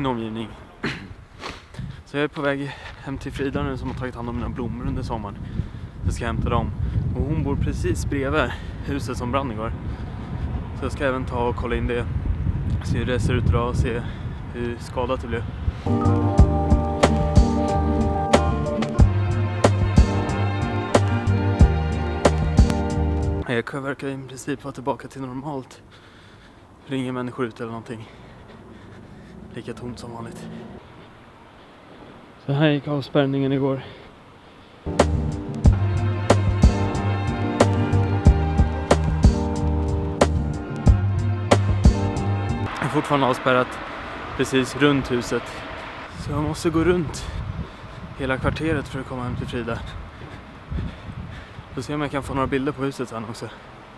min omgivning. Så jag är på väg hem till Frida nu som har tagit hand om mina blommor under sommaren. Jag ska hämta dem. Och hon bor precis bredvid huset som brann igår. Så jag ska även ta och kolla in det. Se hur det ser ut idag och se hur skadat det blev. Jag verkar i princip vara tillbaka till normalt. Ringer människor ut eller någonting. Lika tomt som vanligt. Så här gick avspärrningen igår. Jag är fortfarande avspärrat precis runt huset. Så jag måste gå runt hela kvarteret för att komma hem till Frida. Får se om jag kan få några bilder på huset sen också.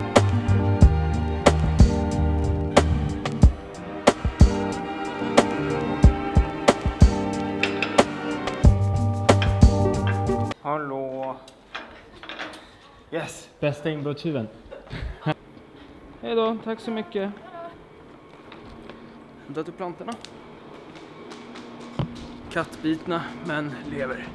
Hallå! Yes! Bästa inbrottstjuven. Hej då, tack så mycket. Hämtat upp plantorna. Kattbitna men lever.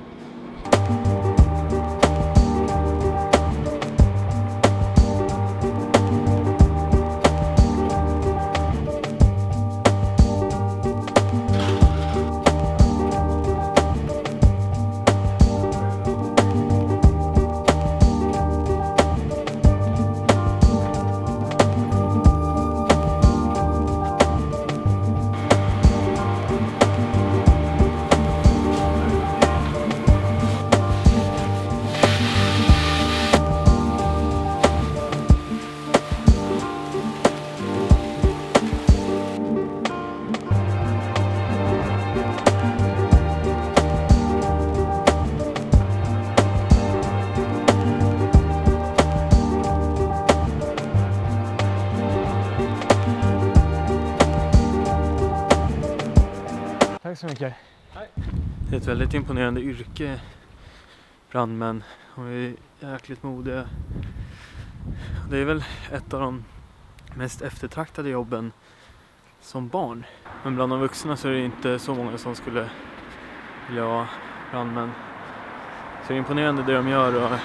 Tack så mycket. Hej. Det är ett väldigt imponerande yrke, brandmän. Och är jäkligt modiga. Det är väl ett av de mest eftertraktade jobben som barn. Men bland de vuxna så är det inte så många som skulle vilja vara brandmän. Så det är imponerande det de gör och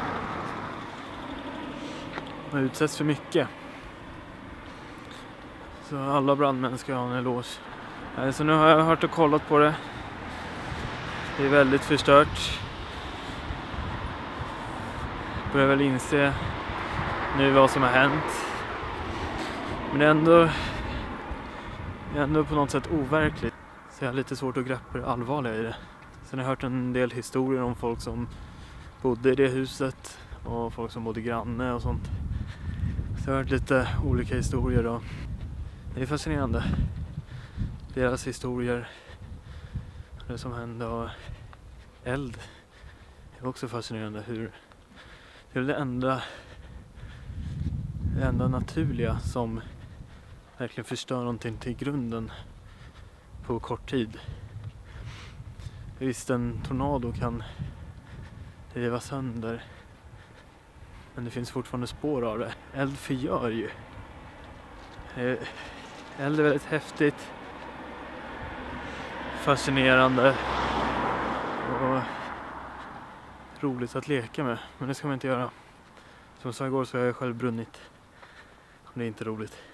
de utsätts för mycket. Så alla brandmän ska ha en eloge. Så nu har jag hört och kollat på det. Det är väldigt förstört. Jag börjar väl inse nu vad som har hänt. Men det är ändå på något sätt overkligt. Så jag har lite svårt att greppa det allvarliga i det. Sen har jag hört en del historier om folk som bodde i det huset. Och folk som bodde granne och sånt. Så jag har hört lite olika historier och det är fascinerande. Deras historier, det som hände och eld är också fascinerande. Det är det enda naturliga som verkligen förstör någonting till grunden på kort tid. Visst, en tornado kan riva sönder, men det finns fortfarande spår av det. Eld förgör ju. Eld är väldigt häftigt. Fascinerande och roligt att leka med, men det ska man inte göra. Som jag sa igår så har jag själv brunnit. Det är inte roligt.